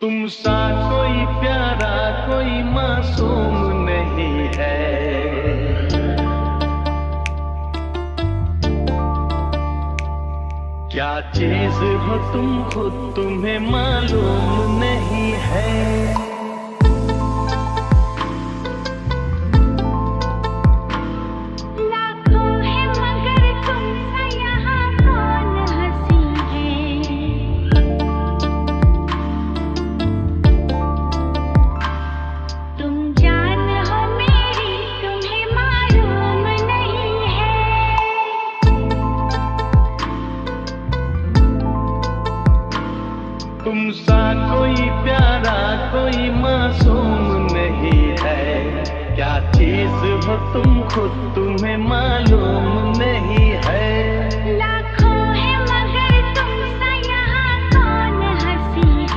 तुम सा कोई प्यारा कोई मासूम नहीं है। क्या चीज हो तुम खुद तुम्हें मालूम नहीं है। तुम सा कोई प्यारा कोई मासूम नहीं है। क्या चीज हो तुम खुद तुम्हें मालूम नहीं